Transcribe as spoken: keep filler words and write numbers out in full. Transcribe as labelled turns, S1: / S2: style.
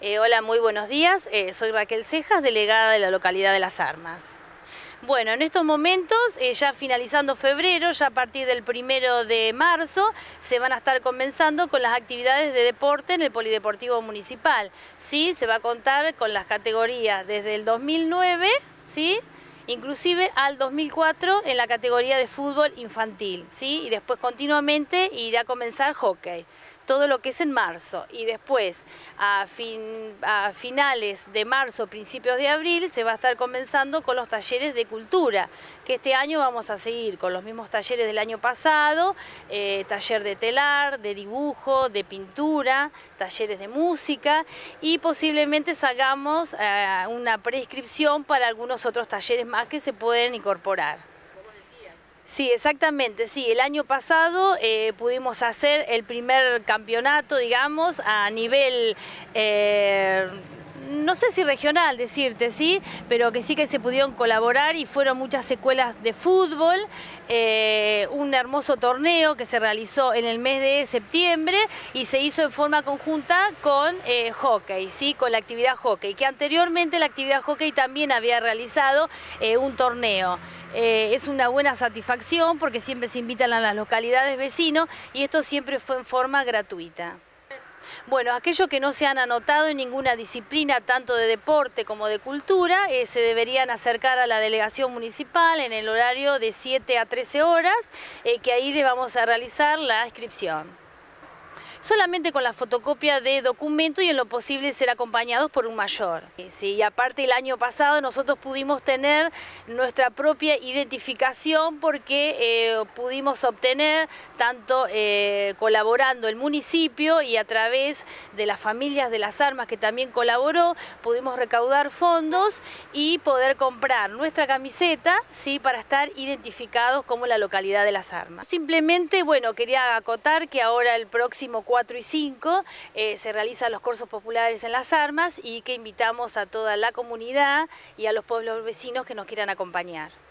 S1: Eh, hola, muy buenos días. Eh, soy Raquel Cejas, delegada de la localidad de Las Armas. Bueno, en estos momentos, eh, ya finalizando febrero, ya a partir del primero de marzo, se van a estar comenzando con las actividades de deporte en el Polideportivo Municipal. ¿Sí? Se va a contar con las categorías desde el dos mil nueve, ¿sí?, inclusive al dos mil cuatro en la categoría de fútbol infantil, ¿sí? Y después continuamente irá a comenzar hockey, todo lo que es en marzo. Y después, a, fin, a finales de marzo, principios de abril, se va a estar comenzando con los talleres de cultura, que este año vamos a seguir con los mismos talleres del año pasado, eh, taller de telar, de dibujo, de pintura, talleres de música, y posiblemente salgamos eh, una prescripción para algunos otros talleres más que se pueden incorporar. Sí, exactamente, sí. El año pasado eh, pudimos hacer el primer campeonato, digamos, a nivel, eh, no sé si regional decirte, sí, pero que sí que se pudieron colaborar y fueron muchas escuelas de fútbol, eh, un hermoso torneo que se realizó en el mes de septiembre y se hizo en forma conjunta con eh, hockey, sí, con la actividad hockey, que anteriormente la actividad hockey también había realizado eh, un torneo. Eh, es una buena satisfacción porque siempre se invitan a las localidades vecinos y esto siempre fue en forma gratuita. Bueno, aquellos que no se han anotado en ninguna disciplina, tanto de deporte como de cultura, eh, se deberían acercar a la delegación municipal en el horario de siete a trece horas, eh, que ahí le vamos a realizar la inscripción. Solamente con la fotocopia de documento y en lo posible ser acompañados por un mayor. Sí, y aparte el año pasado nosotros pudimos tener nuestra propia identificación porque eh, pudimos obtener, tanto eh, colaborando el municipio y a través de las familias de Las Armas que también colaboró, pudimos recaudar fondos y poder comprar nuestra camiseta, ¿sí?, para estar identificados como la localidad de Las Armas. Simplemente, bueno, quería acotar que ahora el próximo cuatro y cinco eh, se realizan los cursos populares en Las Armas y que invitamos a toda la comunidad y a los pueblos vecinos que nos quieran acompañar.